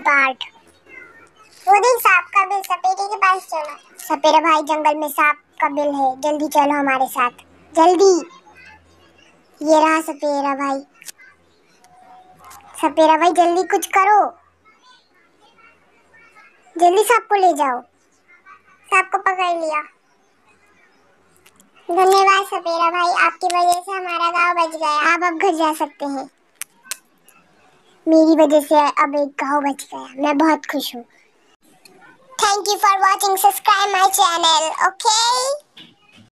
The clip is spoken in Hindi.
पार्ट। वो देख सांप का बिल, सपेरे के पास चलो। सपेरा भाई जंगल में सांप का बिल है, जल्दी चलो हमारे साथ, जल्दी। ये रहा सपेरा भाई। सपेरा भाई जल्दी कुछ करो, जल्दी सांप को ले जाओ। सांप को पकड़ लिया। धन्यवाद सपेरा भाई, आपकी वजह से हमारा गांव बच गया। आप अब घर जा सकते हैं। मेरी वजह से अब एक गांव बच गया, मैं बहुत खुश हूँ। Thank you for watching. Subscribe my channel. Okay?